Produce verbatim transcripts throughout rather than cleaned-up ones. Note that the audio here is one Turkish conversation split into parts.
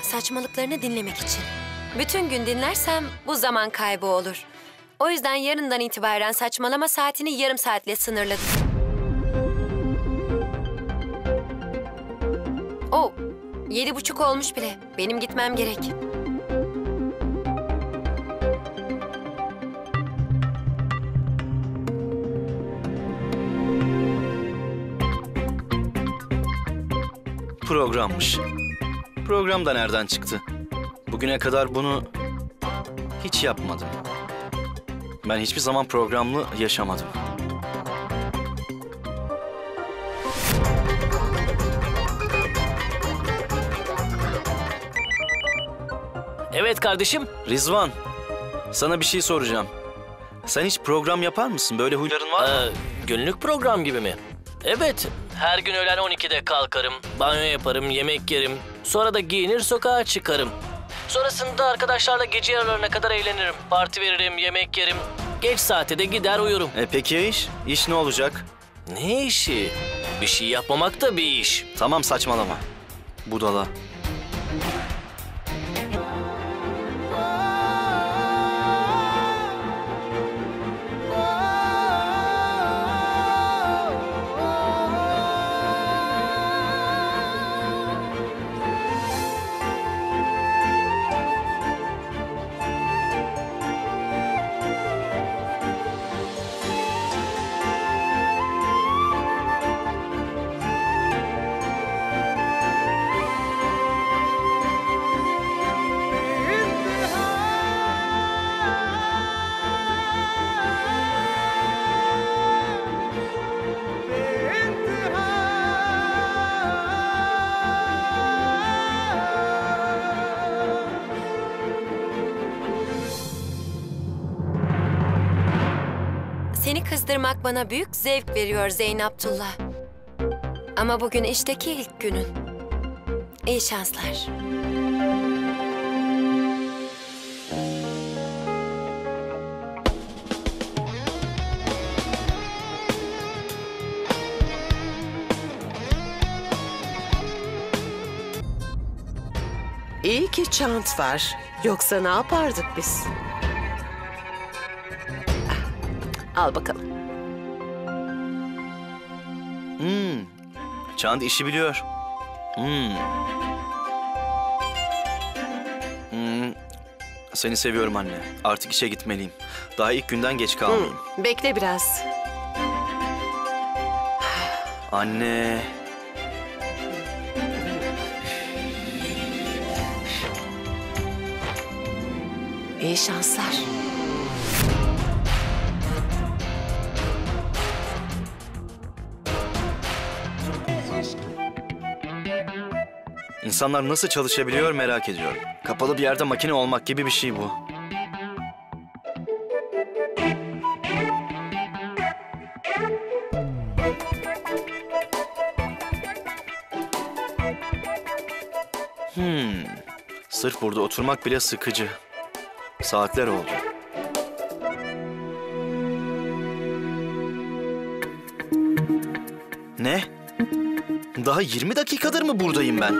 saçmalıklarını dinlemek için. Bütün gün dinlersem bu zaman kaybı olur. O yüzden yarından itibaren saçmalama saatini yarım saatle sınırladım. Oh, yedi buçuk olmuş bile. Benim gitmem gerek. Programmış. Program da nereden çıktı? Bugüne kadar bunu hiç yapmadım. Ben hiçbir zaman programlı yaşamadım. Evet kardeşim. Rizvan, sana bir şey soracağım. Sen hiç program yapar mısın? Böyle huyların var mı? Ee, günlük program gibi mi? Evet. Her gün öğlen on ikide kalkarım, banyo yaparım, yemek yerim. Sonra da giyinir sokağa çıkarım. Sonrasında arkadaşlarla gece yarılarına kadar eğlenirim. Parti veririm, yemek yerim. Geç saate de gider uyurum. E peki ya iş? İş ne olacak? Ne işi? Bir şey yapmamak da bir iş. Tamam, saçmalama. Budala. Seni kızdırmak bana büyük zevk veriyor Zeyn Abdullah. Ama bugün işteki ilk günün. İyi şanslar. İyi ki çant var. Yoksa ne yapardık biz? Al bakalım. Hmm. Çand işi biliyor. Hmm. Hmm. Seni seviyorum anne. Artık işe gitmeliyim. Daha ilk günden geç kalmayayım. Hmm, bekle biraz. Anne. İyi şanslar. İnsanlar nasıl çalışabiliyor merak ediyorum. Kapalı bir yerde makine olmak gibi bir şey bu. Hmm. Sırf burada oturmak bile sıkıcı. Saatler oldu. Ne? Daha yirmi dakikadır mı buradayım ben?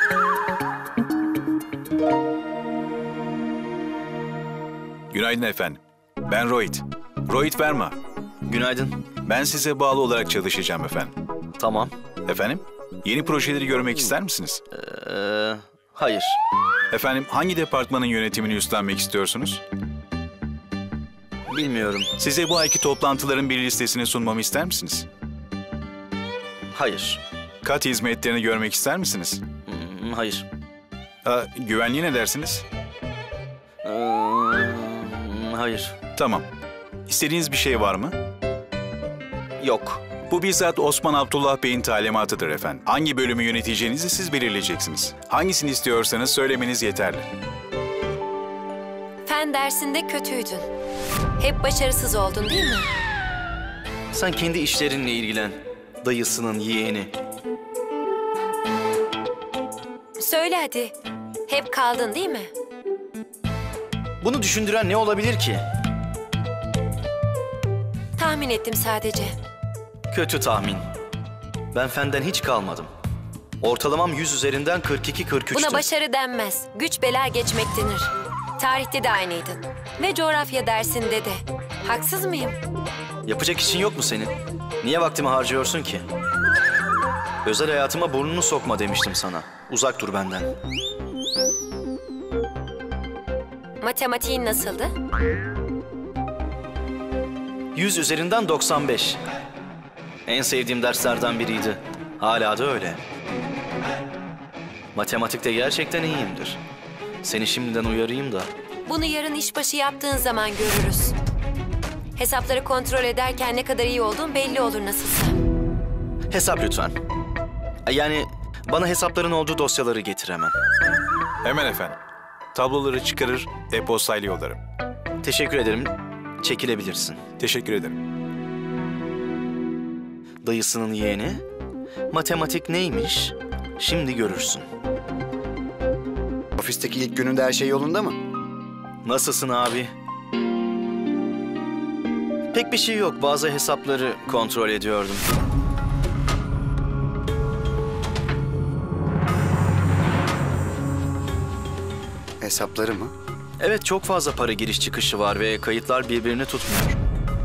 Günaydın efendim. Ben Rohit. Rohit Verma. Günaydın. Ben size bağlı olarak çalışacağım efendim. Tamam. Efendim? Yeni projeleri görmek ister misiniz? Ee, hayır. Efendim hangi departmanın yönetimini üstlenmek istiyorsunuz? Bilmiyorum. Size bu ayki toplantıların bir listesini sunmamı ister misiniz? Hayır. Kat hizmetlerini görmek ister misiniz? Hmm, hayır. Aa, güvenliğe ne dersiniz? Ee, hayır. Tamam. İstediğiniz bir şey var mı? Yok. Bu bizzat Osman Abdullah Bey'in talimatıdır efendim. Hangi bölümü yöneteceğinizi siz belirleyeceksiniz. Hangisini istiyorsanız söylemeniz yeterli. Fen dersinde kötüydün. Hep başarısız oldun değil mi? Sen kendi işlerinle ilgilen. Dayısının yeğeni. Söyle hadi. Hep kaldın değil mi? Bunu düşündüren ne olabilir ki? Tahmin ettim sadece. Kötü tahmin. Ben fenden hiç kalmadım. Ortalamam yüz üzerinden kırk iki kırk üç'tü. Buna başarı denmez. Güç bela geçmek denir. Tarihte de aynıydın. Ve coğrafya dersinde de. Haksız mıyım? Yapacak işin yok mu senin? Niye vaktimi harcıyorsun ki? Özel hayatıma burnunu sokma demiştim sana. Uzak dur benden. Matematiğin nasıldı? yüz üzerinden doksan beş. En sevdiğim derslerden biriydi. Hala da öyle. Matematikte gerçekten iyiyimdir. Seni şimdiden uyarayım da. Bunu yarın işbaşı yaptığın zaman görürüz. Hesapları kontrol ederken ne kadar iyi olduğun belli olur nasılsa. Hesap lütfen. Yani bana hesapların olduğu dosyaları getir hemen. Hemen efendim. Tabloları çıkarır, e-postayla yollarım. Teşekkür ederim. Çekilebilirsin. Teşekkür ederim. Dayısının yeğeni. Matematik neymiş? Şimdi görürsün. Ofisteki ilk gününde her şey yolunda mı? Nasılsın abi? Pek bir şey yok. Bazı hesapları kontrol ediyordum. Hesapları mı? Evet, çok fazla para giriş çıkışı var ve kayıtlar birbirini tutmuyor.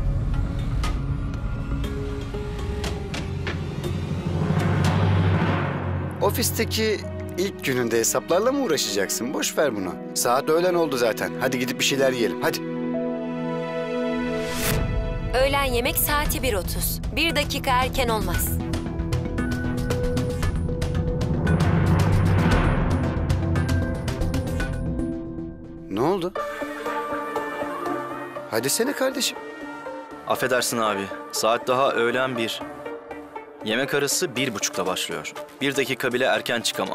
Ofisteki ilk gününde hesaplarla mı uğraşacaksın? Boş ver bunu. Saat öğlen oldu zaten. Hadi gidip bir şeyler yiyelim. Hadi. Öğlen yemek saati bir otuz. Bir dakika erken olmaz. Ne oldu? Hadi sene kardeşim. Affedersin abi. Saat daha öğlen bir. Yemek arası bir buçukta başlıyor. Bir dakika bile erken çıkamam.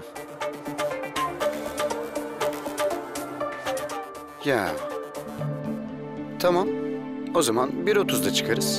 Ya. Tamam. O zaman bir otuzda çıkarız.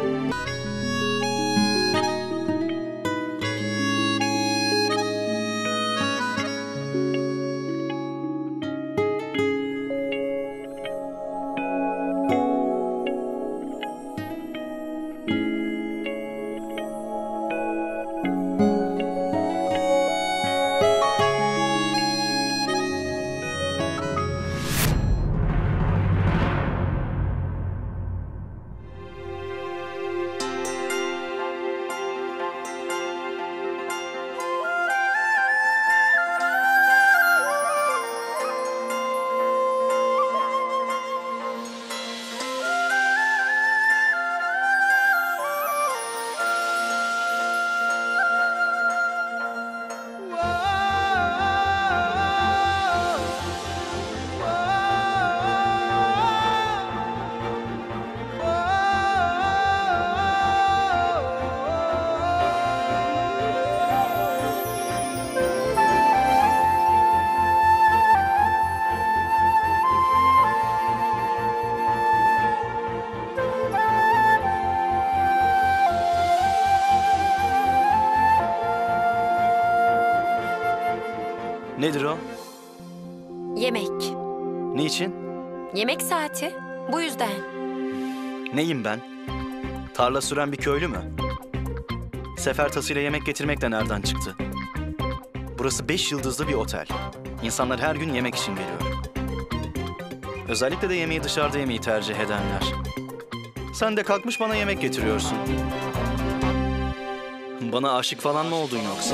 Nedir o? Yemek. Niçin? Yemek saati. Bu yüzden. Neyim ben? Tarla süren bir köylü mü? Sefer tasıyla yemek getirmek de nereden çıktı? Burası beş yıldızlı bir otel. İnsanlar her gün yemek için geliyor. Özellikle de yemeği dışarıda yemeyi tercih edenler. Sen de kalkmış bana yemek getiriyorsun. Bana aşık falan mı oldun yoksa?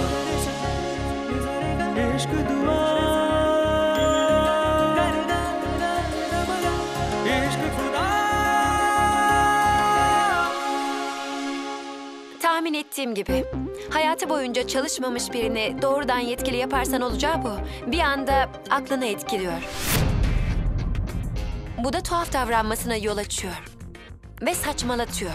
Tahmin ettiğim gibi. Hayatı boyunca çalışmamış birini doğrudan yetkili yaparsan olacağı bu. Bir anda aklını etkiliyor. Bu da tuhaf davranmasına yol açıyor. Ve saçmalatıyor.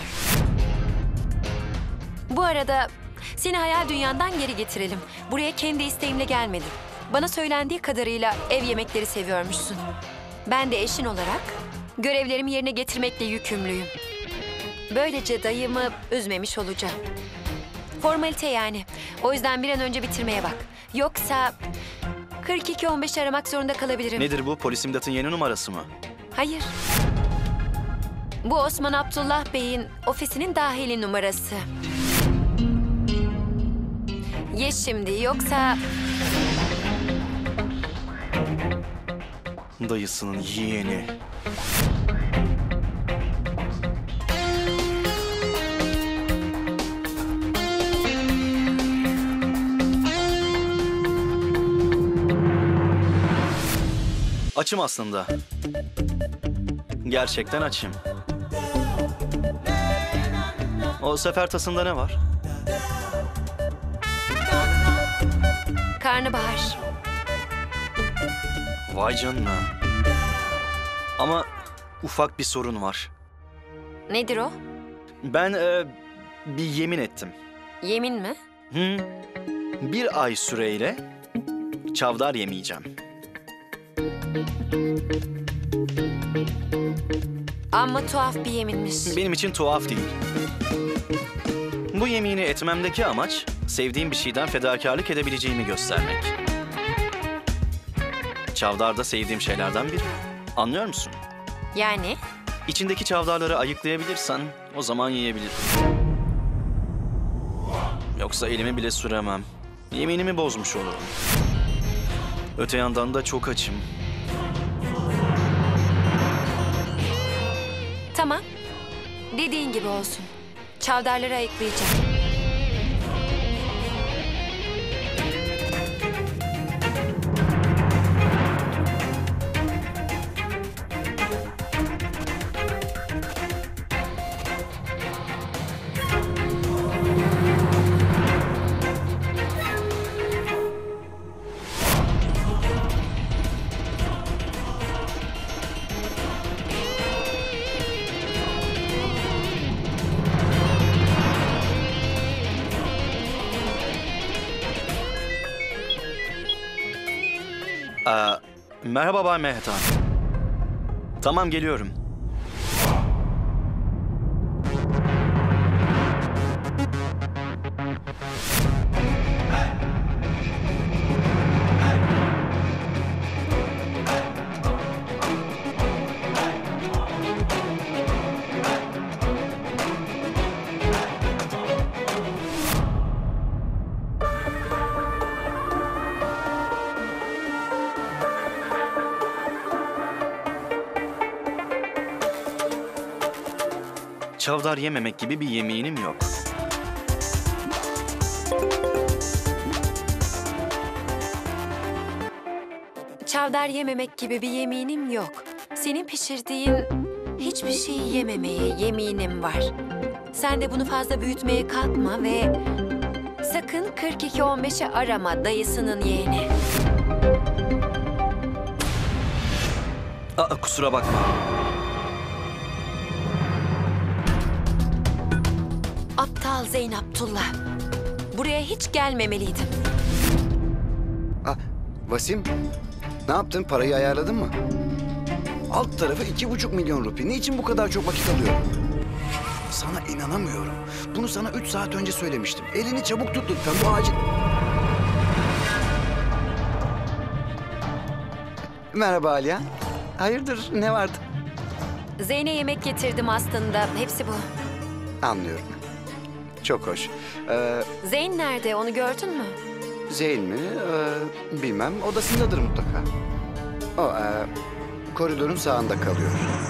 Bu arada seni hayal dünyandan geri getirelim. Buraya kendi isteğimle gelmedim. Bana söylendiği kadarıyla ev yemekleri seviyormuşsun. Ben de eşin olarak görevlerimi yerine getirmekle yükümlüyüm. Böylece dayımı üzmemiş olacağım. Formalite yani. O yüzden bir an önce bitirmeye bak. Yoksa kırk iki on beş aramak zorunda kalabilirim. Nedir bu? Polis İmdat'ın yeni numarası mı? Hayır. Bu Osman Abdullah Bey'in ofisinin dahili numarası. Ye şimdi yoksa... Dayısının yeğeni. Açım aslında. Gerçekten açım. O sefer tasında ne var? Karnabahar. Vay canına. Ama ufak bir sorun var. Nedir o? Ben e, bir yemin ettim. Yemin mi? Hı. Bir ay süreyle çavdar yemeyeceğim. Amma tuhaf bir yeminmiş. Benim için tuhaf değil. Bu yemini etmemdeki amaç sevdiğim bir şeyden fedakarlık edebileceğimi göstermek. Çavdar da sevdiğim şeylerden biri. Anlıyor musun? Yani? İçindeki çavdarları ayıklayabilirsen o zaman yiyebilirim. Yoksa elimi bile süremem. Yeminimi bozmuş olurum. Öte yandan da çok açım. Tamam. Dediğin gibi olsun. Çavdarları ayıklayacağım. Aa, merhaba Bay Mehta. Tamam, geliyorum. Çavdar yememek gibi bir yeminim yok. Çavdar yememek gibi bir yeminim yok. Senin pişirdiğin hiçbir şeyi yememeye yeminim var. Sen de bunu fazla büyütmeye kalkma ve sakın kırk iki on beşi arama dayısının yeğeni. Aa, kusura bakma. Aptal Zeyn Abdullah. Buraya hiç gelmemeliydim. Ah, Vasim, ne yaptın? Parayı ayarladın mı? Alt tarafı iki buçuk milyon rupi. Niçin bu kadar çok vakit alıyor? Sana inanamıyorum. Bunu sana üç saat önce söylemiştim. Elini çabuk tut lütfen. Bu acil... Merhaba Aliye. Hayırdır, ne vardı? Zeyn'e yemek getirdim aslında. Hepsi bu. Anlıyorum. Çok hoş. Ee, Zeyn nerede? Onu gördün mü? Zeyn mi? Ee, bilmem. Odasındadır mutlaka. O e, koridorun sağında kalıyor.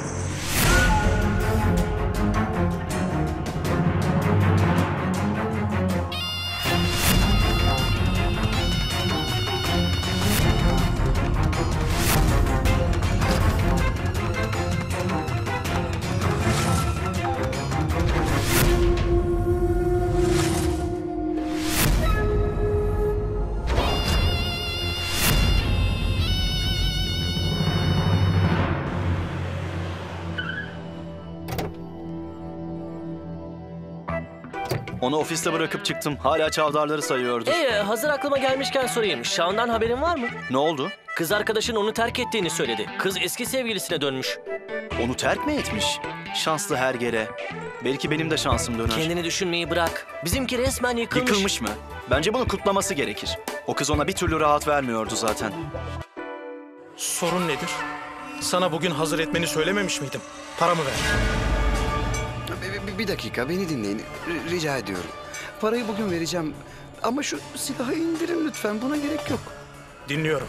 Onu ofiste bırakıp çıktım. Hala çavdarları sayıyordu. Ee, hazır aklıma gelmişken sorayım. Şaun'dan haberin var mı? Ne oldu? Kız arkadaşın onu terk ettiğini söyledi. Kız eski sevgilisine dönmüş. Onu terk mi etmiş? Şanslı hergele. Belki benim de şansım döner. Kendini düşünmeyi bırak. Bizimki resmen yıkılmış. Yıkılmış mı? Bence bunu kutlaması gerekir. O kız ona bir türlü rahat vermiyordu zaten. Sorun nedir? Sana bugün hazır etmeni söylememiş miydim? Paramı ver. Bir, bir- bir dakika, beni dinleyin. R- rica ediyorum. Parayı bugün vereceğim. Ama şu silahı indirin lütfen. Buna gerek yok. Dinliyorum.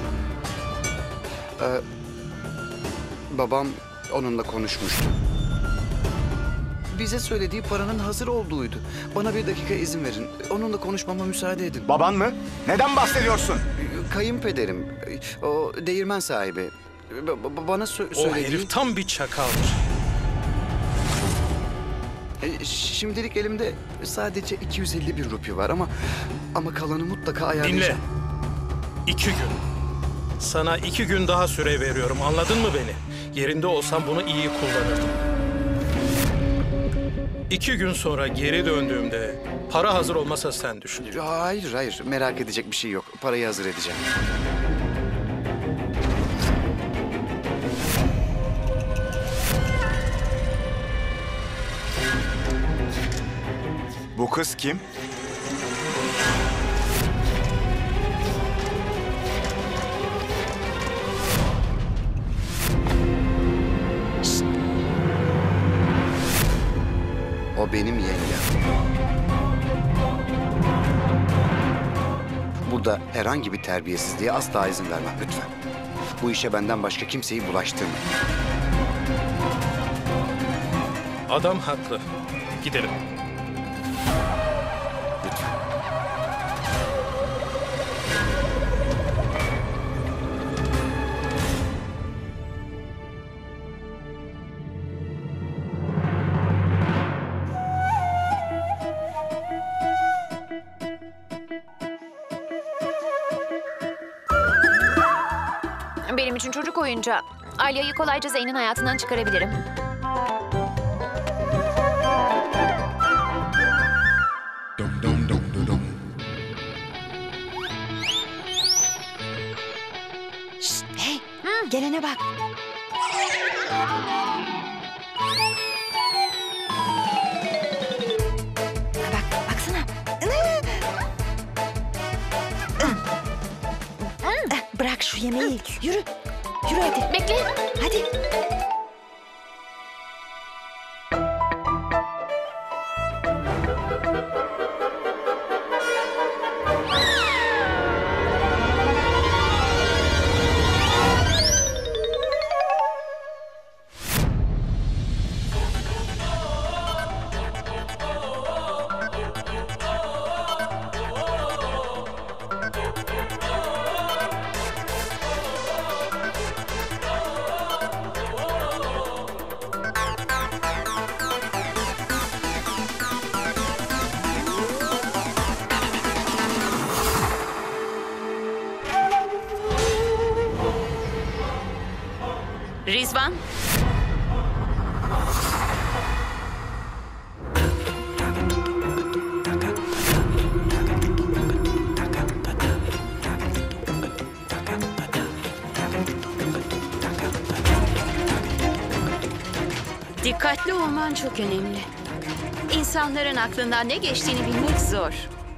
Babam onunla konuşmuştu. Bize söylediği paranın hazır olduğuydu. Bana bir dakika izin verin. Onunla konuşmama müsaade edin. Baban mı? Neden bahsediyorsun? Kayınpederim, o değirmen sahibi. Ba- ba- bana sö- O söylediği... herif tam bir çakaldır. E, Şimdilik elimde sadece iki yüz elli bin rupi var ama... Ama kalanı mutlaka ayarlayacağım. Dinle. İki gün. Sana iki gün daha süre veriyorum. Anladın mı beni? Yerinde olsam bunu iyi kullanırdım. İki gün sonra geri döndüğümde para hazır olmasa sen düşün. Hayır, hayır. Merak edecek bir şey yok. Parayı hazır edeceğim. Bu kız kim? O benim yengem. Burada herhangi bir terbiyesizliğe asla izin vermem lütfen. Bu işe benden başka kimseyi bulaştırmayın. Adam haklı. Gidelim. Lütfen. Benim için çocuk oyuncağı. Alya'yı kolayca Zeyn'in hayatından çıkarabilirim. Şşt, hey, gelene bak. Bak, baksana. Bırak şu yemeği. Yürü. Yürü hadi. Bekle. Hadi. Rizvan. Dikkatli olman çok önemli. İnsanların aklından ne geçtiğini bilmek zor.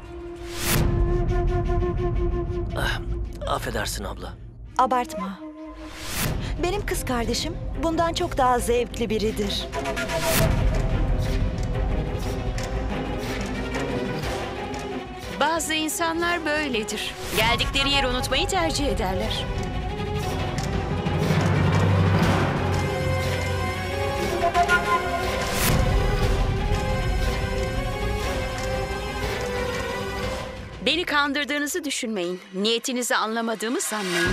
Affedersin abla. Abartma. Benim kız kardeşim bundan çok daha zevkli biridir. Bazı insanlar böyledir. Geldikleri yeri unutmayı tercih ederler. Beni kandırdığınızı düşünmeyin. Niyetinizi anlamadığımı sanmayın.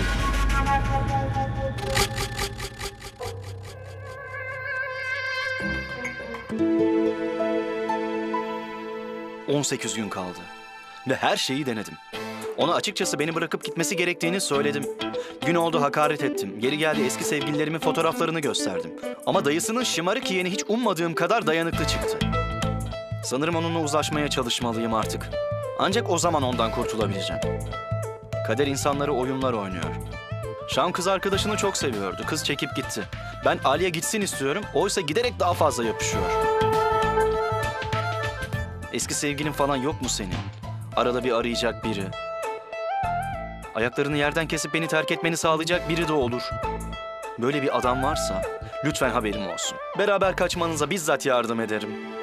on sekiz gün kaldı. Ve her şeyi denedim. Ona açıkçası beni bırakıp gitmesi gerektiğini söyledim. Gün oldu hakaret ettim. Geri geldi eski sevgililerimin fotoğraflarını gösterdim. Ama dayısının şımarık yeğeni hiç ummadığım kadar dayanıklı çıktı. Sanırım onunla uzlaşmaya çalışmalıyım artık. Ancak o zaman ondan kurtulabileceğim. Kader insanları oyunlar oynuyor. Şam kız arkadaşını çok seviyordu. Kız çekip gitti. Ben Ali'ye gitsin istiyorum. Oysa giderek daha fazla yapışıyor. Eski sevgilin falan yok mu senin? Arada bir arayacak biri. Ayaklarını yerden kesip beni terk etmeni sağlayacak biri de olur. Böyle bir adam varsa lütfen haberim olsun. Beraber kaçmanıza bizzat yardım ederim.